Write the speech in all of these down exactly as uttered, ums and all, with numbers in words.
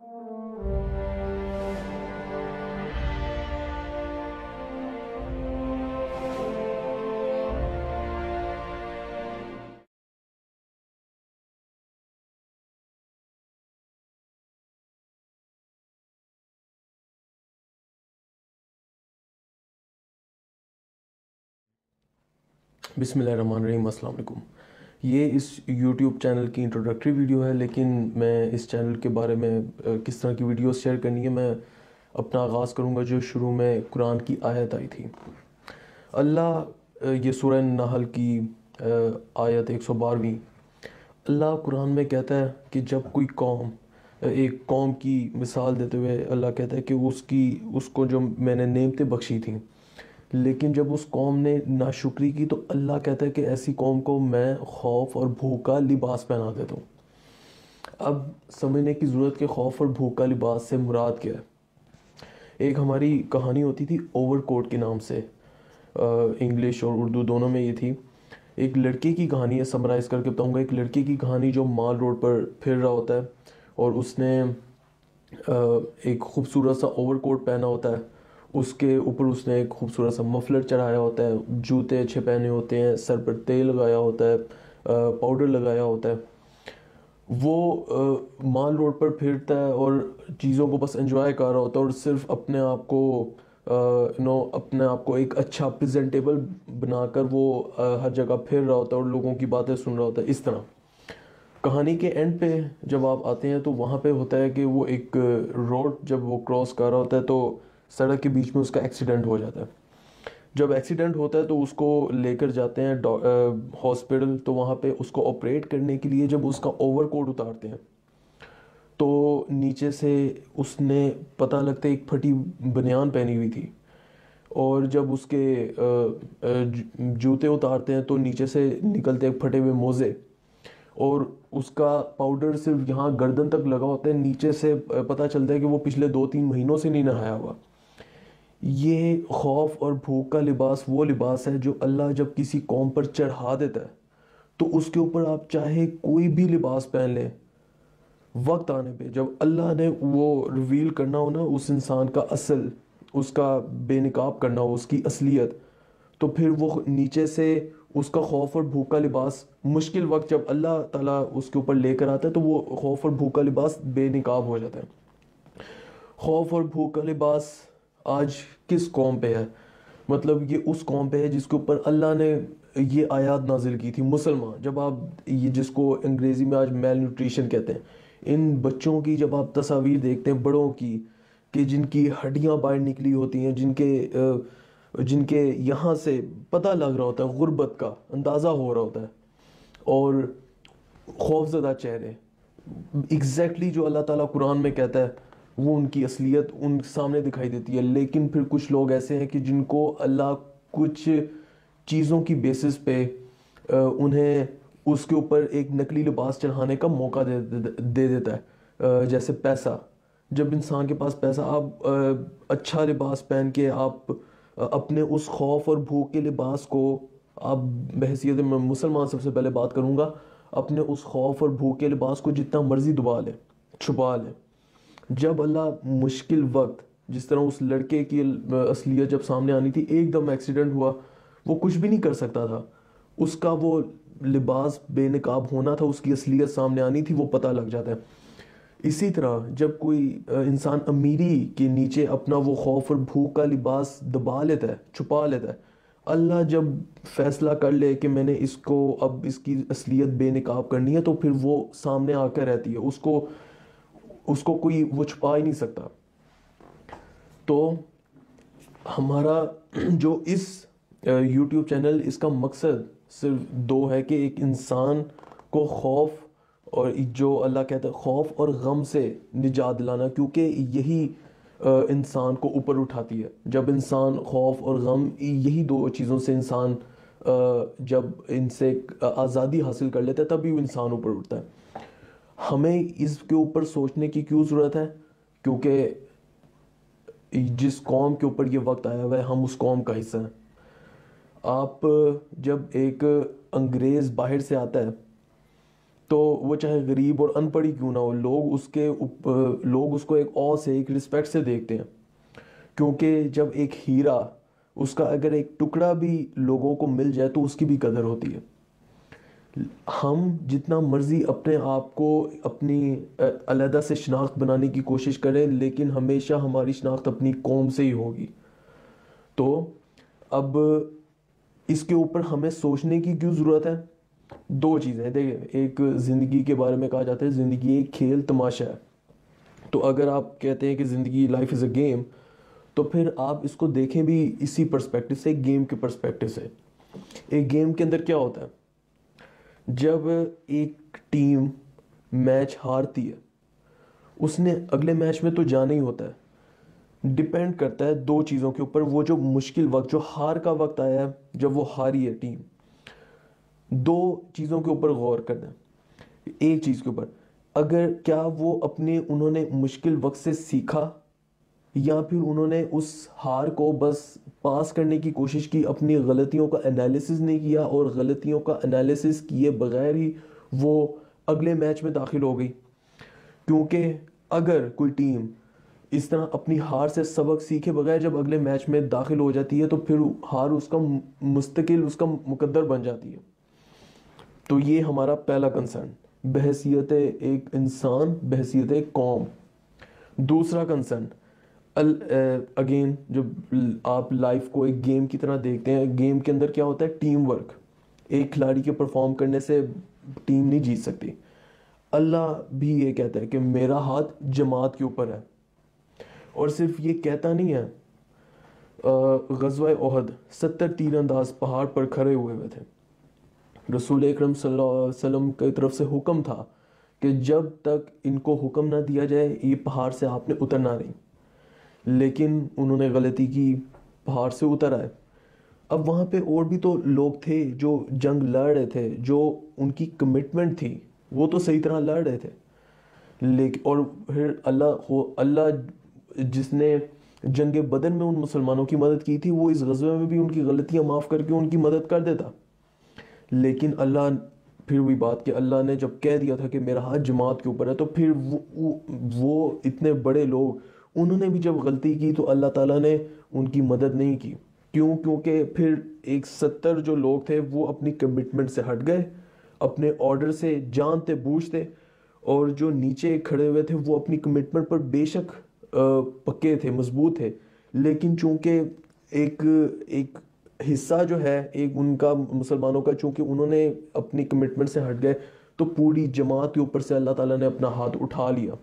बिस्मिल्लाहिर्रहमानिर्रहीम, अस्सलाम वालेकुम। ये इस यूट्यूब चैनल की इंट्रोडक्टरी वीडियो है, लेकिन मैं इस चैनल के बारे में किस तरह की वीडियोस शेयर करनी है मैं अपना आगाज़ करूँगा जो शुरू में कुरान की आयत आई थी। अल्लाह, ये सूरह नहल की आयत एक सौ बारहवीं, अल्लाह कुरान में कहता है कि जब कोई कौम, एक कौम की मिसाल देते हुए अल्लाह कहता है कि उसकी उसको जो मैंने नेमतें बख्शी थी, लेकिन जब उस कौम ने नाशुक्री की तो अल्लाह कहता है कि ऐसी कौम को मैं खौफ और भूख का लिबास पहना देता हूँ। अब समझने की ज़रूरत कि खौफ और भूख का लिबास से मुराद क्या है। एक हमारी कहानी होती थी ओवरकोट के नाम से, इंग्लिश और उर्दू दोनों में ये थी। एक लड़के की कहानी है, समराइज़ करके बताऊँगा। एक लड़के की कहानी जो माल रोड पर फिर रहा होता है और उसने एक खूबसूरत सा ओवरकोट पहना होता है, उसके ऊपर उसने एक खूबसूरत सा मफलर चढ़ाया होता है, जूते अच्छे पहने होते हैं, सर पर तेल लगाया होता है, पाउडर लगाया होता है। वो आ, माल रोड पर फिरता है और चीज़ों को बस एंजॉय कर रहा होता है और सिर्फ अपने आप को यू नो अपने आप को एक अच्छा प्रेजेंटेबल बनाकर वो आ, हर जगह फिर रहा होता है और लोगों की बातें सुन रहा होता है। इस तरह कहानी के एंड पे जब आप आते हैं तो वहाँ पे होता है कि वो एक रोड जब वो क्रॉस कर रहा होता है तो सड़क के बीच में उसका एक्सीडेंट हो जाता है। जब एक्सीडेंट होता है तो उसको लेकर जाते हैं हॉस्पिटल, तो वहाँ पे उसको ऑपरेट करने के लिए जब उसका ओवरकोट उतारते हैं तो नीचे से उसने पता लगता है एक फटी बनियान पहनी हुई थी, और जब उसके जूते उतारते हैं तो नीचे से निकलते हैं फटे हुए मोज़े, और उसका पाउडर सिर्फ यहाँ गर्दन तक लगा होता है, नीचे से पता चलता है कि वो पिछले दो तीन महीनों से नहीं नहाया हुआ। ये खौफ और भूख का लिबास वो लिबास है जो अल्लाह जब किसी कौम पर चढ़ा देता है तो उसके ऊपर आप चाहे कोई भी लिबास पहन लें, वक्त आने पे जब अल्लाह ने वो रिवील करना हो ना उस इंसान का असल, उसका बेनकाब करना हो उसकी असलियत, तो फिर वो नीचे से उसका खौफ और भूख का लिबास मुश्किल वक्त जब अल्लाह ताला उसके ऊपर लेकर आता है तो वो खौफ और भूख का लिबास बेनकाब हो जाता है। खौफ और भूख का लिबास आज किस कौम पे है? मतलब ये उस कौम पे है जिसके ऊपर अल्लाह ने ये आयत नाजिल की थी, मुसलमान। जब आप ये जिसको अंग्रेज़ी में आज मेल न्यूट्रिशन कहते हैं, इन बच्चों की जब आप तस्वीर देखते हैं बड़ों की कि जिनकी हड्डियां बाहर निकली होती हैं, जिनके जिनके यहाँ से पता लग रहा होता है, गुर्बत का अंदाज़ा हो रहा होता है, और खौफज़दा चेहरे, एग्जैक्टली जो अल्लाह ताला कुरान में कहता है वो उनकी असलियत उन सामने दिखाई देती है। लेकिन फिर कुछ लोग ऐसे हैं कि जिनको अल्लाह कुछ चीज़ों की बेसिस पे उन्हें उसके ऊपर एक नकली लिबास चढ़ाने का मौका दे, दे, दे देता है। जैसे पैसा, जब इंसान के पास पैसा, आप अच्छा लिबास पहन के आप अपने उस खौफ और भूख के लिबास को, आप बहैसियत में मुसलमान सबसे पहले बात करूँगा, अपने उस खौफ और भूख के लिबास को जितना मर्जी दबा लें, छुपा लें। जब अल्लाह मुश्किल वक्त, जिस तरह उस लड़के की असलियत जब सामने आनी थी, एकदम एक्सीडेंट हुआ, वो कुछ भी नहीं कर सकता था, उसका वो लिबास बेनकाब होना था, उसकी असलियत सामने आनी थी, वो पता लग जाता है। इसी तरह जब कोई इंसान अमीरी के नीचे अपना वो खौफ और भूख का लिबास दबा लेता है, छुपा लेता है, अल्लाह जब फैसला कर ले कि मैंने इसको अब इसकी असलियत बेनकाब करनी है, तो फिर वो सामने आकर रहती है, उसको उसको कोई वो छुपा ही नहीं सकता। तो हमारा जो इस यूट्यूब चैनल, इसका मकसद सिर्फ दो है कि एक इंसान को खौफ और जो अल्लाह कहता है खौफ और गम से निजात दिलाना, क्योंकि यही इंसान को ऊपर उठाती है। जब इंसान खौफ और गम, यही दो चीज़ों से इंसान जब इनसे आज़ादी हासिल कर लेता है तभी वो इंसान ऊपर उठता है। हमें इसके ऊपर सोचने की क्यों ज़रूरत है? क्योंकि जिस कौम के ऊपर ये वक्त आया हुआ है हम उस कौम का हिस्सा हैं। आप जब एक अंग्रेज़ बाहर से आता है تو وہ چاہے غریب اور ان پڑھ ہی کیوں نہ ہو، لوگ اس کے لوگ اس کو ایک او سے، ایک رسپیکٹ سے دیکھتے ہیں، کیونکہ جب ایک ہیرا، اس کا اگر ایک ٹکڑا بھی لوگوں کو مل جائے تو اس کی بھی قدر ہوتی ہے۔ ہم جتنا مرضی اپنے آپ کو اپنی علیحدہ سے شناخت بنانے کی کوشش کریں، لیکن ہمیشہ ہماری شناخت اپنی قوم سے ہی ہوگی۔ تو اب اس کے اوپر ہمیں سوچنے کی کیوں ضرورت ہے؟ دو چیزیں دیکھیں، ایک زندگی کے بارے میں کہا جاتا ہے زندگی ایک کھیل تماشا ہے، تو اگر آپ کہتے ہیں کہ زندگی لائف از اے گیم، تو پھر آپ اس کو دیکھیں بھی اسی پرسپیکٹو سے، گیم کے پرسپیکٹو سے۔ ایک گیم کے اندر کیا ہوتا ہے، جب ایک ٹیم میچ ہارتی ہے، اس نے اگلے میچ میں تو جانا ہی ہوتا ہے۔ ڈیپینڈ کرتا ہے دو چیزوں کے اوپر، وہ جو مشکل وقت، جو ہار کا وقت آیا ہے، جب وہ ہاری ہے ٹیم، دو چیزوں کے اوپر غور کرنا ہے۔ ایک چیز کے اوپر، اگر کیا وہ اپنے انہوں نے مشکل وقت سے سیکھا، یا پھر انہوں نے اس ہار کو بس پاس کرنے کی کوشش کی، اپنی غلطیوں کا انالیسس نہیں کیا، اور غلطیوں کا انالیسس کیے بغیر ہی وہ اگلے میچ میں داخل ہو گئی۔ کیونکہ اگر کوئی ٹیم اس طرح اپنی ہار سے سبق سیکھے بغیر جب اگلے میچ میں داخل ہو جاتی ہے، تو پھر ہار اس کا مستقل، اس کا مقدر بن جاتی ہے۔ تو یہ ہمارا پہلا کنسرن بحیثیت ایک انسان، بحیثیت ایک قوم۔ دوسرا کنسرن اگین، جب آپ لائف کو ایک گیم کی طرح دیکھتے ہیں، گیم کے اندر کیا ہوتا ہے، ٹیم ورک۔ ایک کھلاڑی کے پرفارم کرنے سے ٹیم نہیں جیت سکتی۔ اللہ بھی یہ کہتا ہے کہ میرا ہاتھ جماعت کے اوپر ہے، اور صرف یہ کہتا نہیں ہے۔ غزوہ احد ستر تیر انداز پہاڑ پر کھڑے ہوئے ہوئے تھے، رسول اکرم صلی اللہ علیہ وسلم کی طرف سے حکم تھا کہ جب تک ان کو حکم نہ دیا جائے یہ پہاڑ سے آپ نے اترنا نہیں، لیکن انہوں نے غلطی کی، پہاڑ سے اتر آئے۔ اب وہاں پہ اور بھی تو لوگ تھے جو جنگ لڑ رہے تھے، جو ان کی کمٹمنٹ تھی، وہ تو صحیح طرح لڑ رہے تھے، لیکن اور پھر اللہ ہو اللہ جس نے جنگ بدر میں ان مسلمانوں کی مدد کی تھی، وہ اس غزوے میں بھی ان کی غلطیاں معاف کر کے ان کی مدد کر دیتا۔ لیکن اللہ، پھر وہی بات کہ اللہ نے جب کہہ دیا تھا کہ میرا ہاتھ جماعت کے اوپر ہے، تو پھر وہ, وہ اتنے بڑے لوگ، انہوں نے بھی جب غلطی کی تو اللہ تعالیٰ نے ان کی مدد نہیں کی۔ کیوں؟ کیونکہ پھر ایک ستر جو لوگ تھے وہ اپنی کمٹمنٹ سے ہٹ گئے، اپنے آرڈر سے جانتے بوجھتے، اور جو نیچے کھڑے ہوئے تھے وہ اپنی کمٹمنٹ پر بے شک پکے تھے، مضبوط تھے، لیکن چونکہ ایک ایک حصہ جو ہے ایک ان کا مسلمانوں کا، چونکہ انہوں نے اپنی کمٹمنٹ سے ہٹ گئے، تو پوری جماعت کے اوپر سے اللہ تعالیٰ نے اپنا ہاتھ اٹھا لیا۔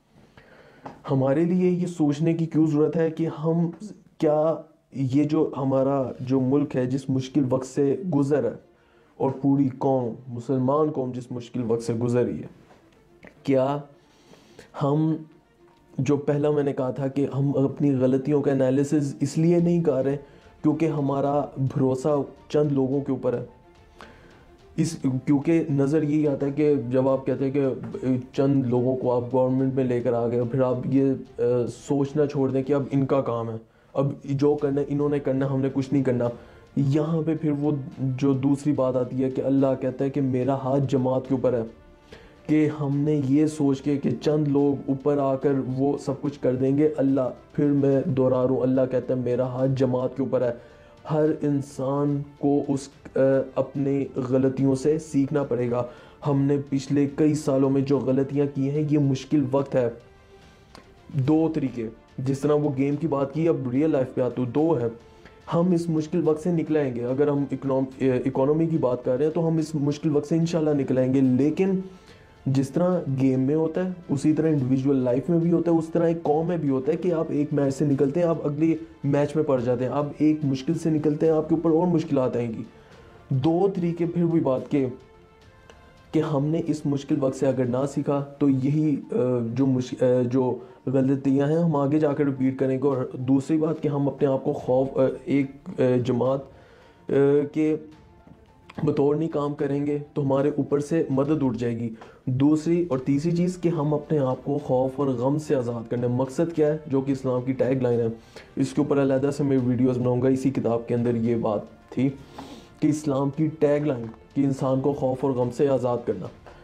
ہمارے لیے یہ سوچنے کی کیوں ضرورت ہے کہ ہم کیا، یہ جو ہمارا جو ملک ہے جس مشکل وقت سے گزر ہے، اور پوری قوم، مسلمان قوم جس مشکل وقت سے گزر رہی ہے، کیا ہم، جو پہلا میں نے کہا تھا کہ ہم اپنی غلطیوں کا انالیسز اس لیے نہیں کر رہے کیونکہ ہمارا بھروسہ چند لوگوں کے اوپر ہے، اس کیونکہ نظر یہی آتا ہے کہ جب آپ کہتے ہیں کہ چند لوگوں کو آپ گورنمنٹ میں لے کر آ گئے، پھر آپ یہ سوچنا چھوڑ دیں کہ اب ان کا کام ہے، اب جو کرنا ہے انہوں نے کرنا، ہم نے کچھ نہیں کرنا۔ یہاں پہ پھر وہ جو دوسری بات آتی ہے کہ اللہ کہتا ہے کہ میرا ہاتھ جماعت کے اوپر ہے، کہ ہم نے یہ سوچ کے کہ چند لوگ اوپر آ کر وہ سب کچھ کر دیں گے۔ اللہ، پھر میں دوہرا رہا ہوں، اللہ کہتا ہے میرا ہاتھ جماعت کے اوپر ہے۔ ہر انسان کو اس اپنے غلطیوں سے سیکھنا پڑے گا۔ ہم نے پچھلے کئی سالوں میں جو غلطیاں کی ہیں، یہ مشکل وقت ہے۔ دو طریقے، جس طرح وہ گیم کی بات کی، اب ریئل لائف پہ آتے دو ہے۔ ہم اس مشکل وقت سے نکلائیں گے، اگر ہم اکانومی کی بات کر رہے ہیں تو ہم اس مشکل وقت سے انشاءاللہ نکلائیں گے، لیکن جس طرح گیم میں ہوتا ہے اسی طرح انڈیویجول لائف میں بھی ہوتا ہے، اس طرح ایک قوم میں بھی ہوتا ہے کہ آپ ایک میچ سے نکلتے ہیں، آپ اگلی میچ میں پڑ جاتے ہیں، آپ ایک مشکل سے نکلتے ہیں، آپ کے اوپر اور مشکلات آئیں گی۔ دو طریقے، پھر وہی بات کہ کہ ہم نے اس مشکل وقت سے اگر نہ سیکھا تو یہی جو مش... جو غلطیاں ہیں ہم آگے جا کر ریپیٹ کریں گے۔ اور دوسری بات کہ ہم اپنے آپ کو خوف ایک جماعت کے بطور نہیں کام کریں گے تو ہمارے اوپر سے مدد اٹھ جائے گی۔ دوسری اور تیسری چیز کہ ہم اپنے آپ کو خوف اور غم سے آزاد کرنے، مقصد کیا ہے جو کہ اسلام کی ٹیگ لائن ہے، اس کے اوپر علیحدہ سے میں ویڈیوز بناؤں گا۔ اسی کتاب کے اندر یہ بات تھی کہ اسلام کی ٹیگ لائن کہ انسان کو خوف اور غم سے آزاد کرنا۔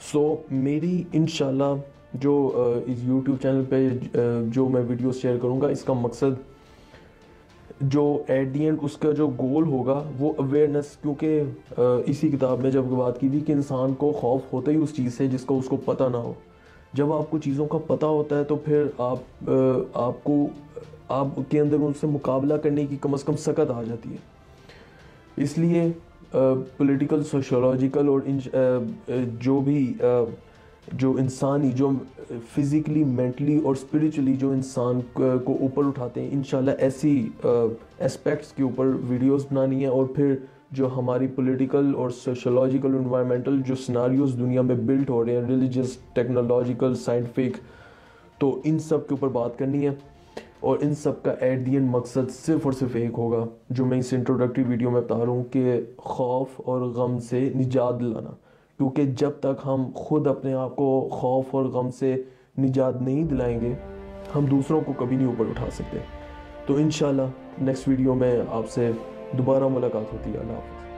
سو میری انشاءاللہ جو اس یوٹیوب چینل پہ جو میں ویڈیوز شیئر کروں گا، اس کا مقصد جو ایٹ دی اینڈ اس کا جو گول ہوگا وہ اویئرنیس، کیونکہ اسی کتاب میں جب بات کی تھی کہ انسان کو خوف ہوتا ہی اس چیز سے جس کا اس کو پتہ نہ ہو. جب آپ کو چیزوں کا پتہ ہوتا ہے تو پھر آپ آپ کو آپ کے اندر ان سے مقابلہ کرنے کی کم از کم سکت آ جاتی ہے. اس لیے پولیٹیکل، سوشولوجیکل اور جو بھی جو انسانی، جو فزیکلی، مینٹلی اور اسپریچولی جو انسان کو اوپر اٹھاتے ہیں، انشاءاللہ ایسی اسپیکٹس کے اوپر ویڈیوز بنانی ہے. اور پھر جو ہماری پولیٹیکل اور سوشولوجیکل انوائرمنٹل جو سناریوز دنیا میں بلٹ ہو رہے ہیں، ریلیجیس، ٹیکنالوجیکل، سائنٹیفک، تو ان سب کے اوپر بات کرنی ہے. اور ان سب کا ایٹ دی اینڈ مقصد صرف اور صرف ایک ہوگا جو میں اس انٹروڈکٹری ویڈیو میں بتا رہا ہوں، کہ خوف اور غم سے نجات دلانا. کیونکہ جب تک ہم خود اپنے آپ کو خوف اور غم سے نجات نہیں دلائیں گے، ہم دوسروں کو کبھی نہیں اوپر اٹھا سکتے. تو انشاءاللہ نیکسٹ ویڈیو میں آپ سے دوبارہ ملاقات ہوتی ہے. اللہ حافظ.